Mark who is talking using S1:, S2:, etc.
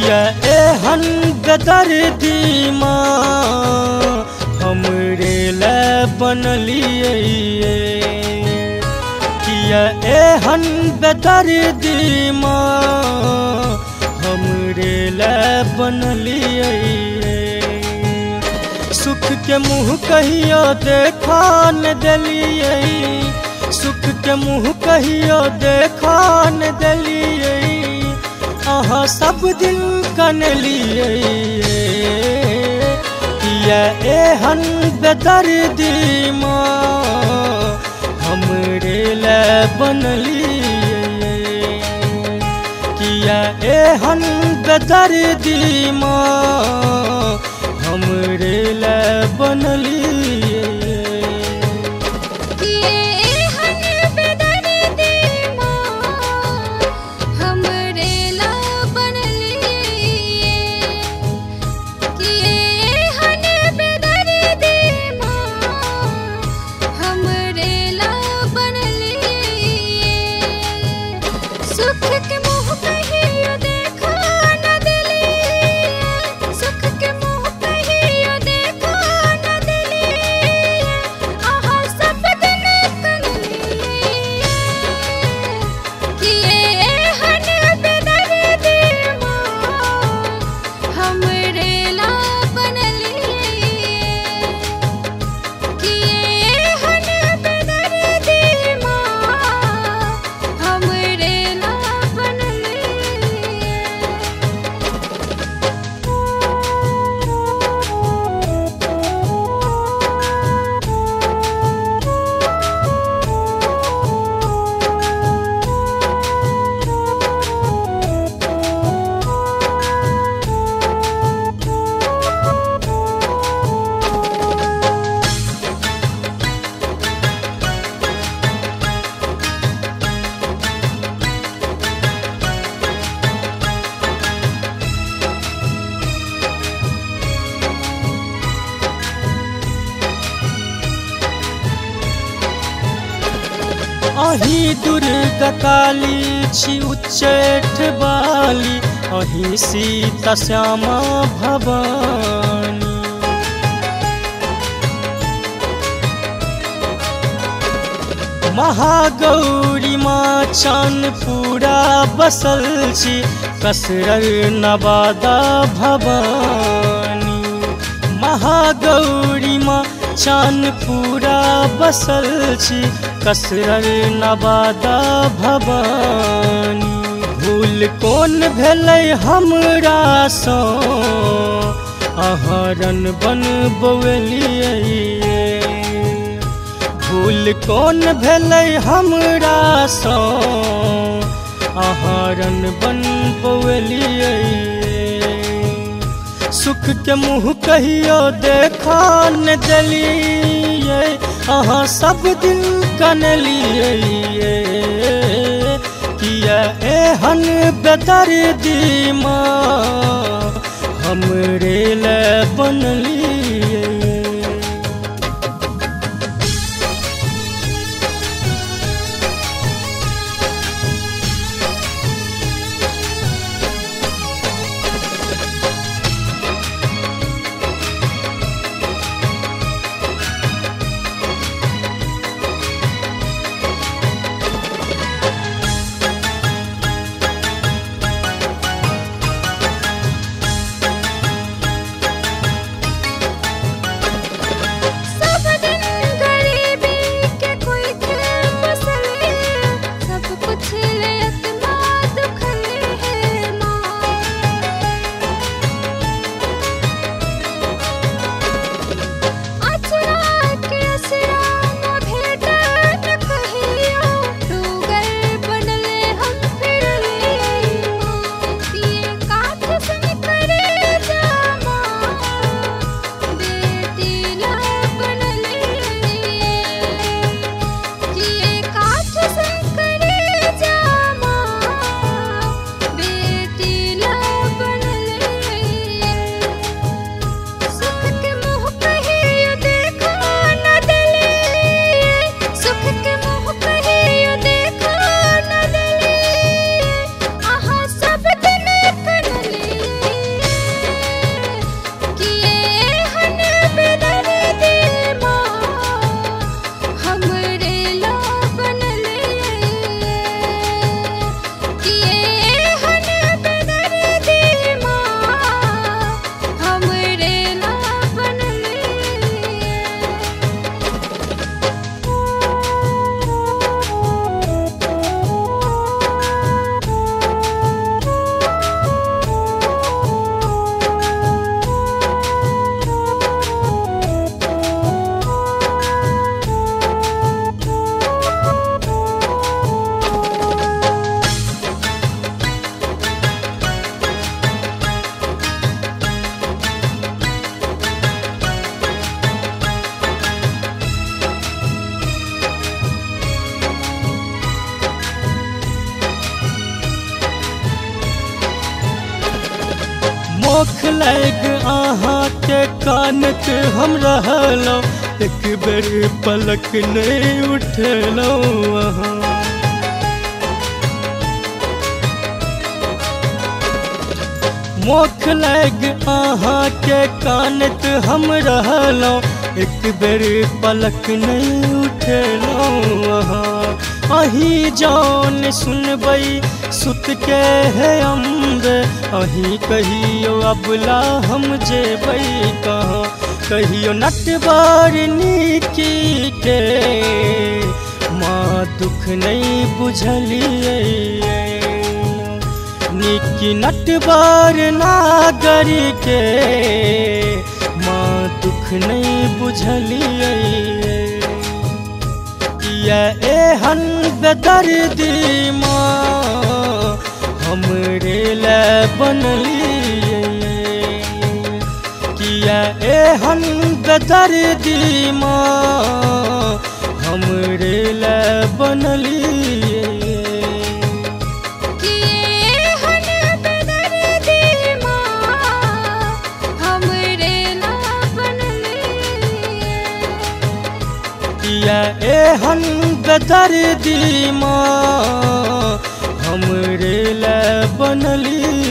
S1: किया एहन बेदर्दी माँ हमरे ले बनलिए किया एहन बेदर्दी माँ हमरे ले बनलिए सुख के मुँह कहियो देखा न दिलिए सुख के मुँह कहियो देखा न दिलिए अहाँ सब दिन कनलिए किया एहन बेदर्दी माँ हमरे ले बनलिए किया एहन बेदर्दी माँ हमरे ले बनलिए अही दुर्गा काली छी उच्चैठ बाली अही सीता श्यामा भवानी महागौरी माँ चानपुरा बसल छी कसरर नवादा भवानी महागौरी माँ चानपुरा बसल छी कसरर नवादा भवानी भूल कौन भेलै हमरा सँ अहरन बन बौलिए भूल कौन भेलै हमरा सँ अहरन बन बौलिए सुख के मुँह कहियो देखा न दिलिए अहाँ सब दिन कनलिए किया एहन बेदर्दी माँ हमरे ले बनलिए मोख लग अहाँ के कानक हम रहलौ, एक बेर पलक नहीं उठलौ अहाँ। मोख लग अहाँ के कानक हम रहलौ, एक बेर पलक नहीं उठलौ अहाँ। अही जान सुनबई सुत के है अम्र, अही कहियो अबला हम जेबई कहाँ। कहियो नटवारनी के माँ दुख नहीं बुझलिए, निकी नटवार नागर के माँ दुख नहीं बुझलिए। किया एहन बेदर्दी माँ हमरे ले बनलिए, किया एहन बेदर्दी माँ हमरे ले बनलिए। एहन बेदर्दी माँ हमरे ले बनली।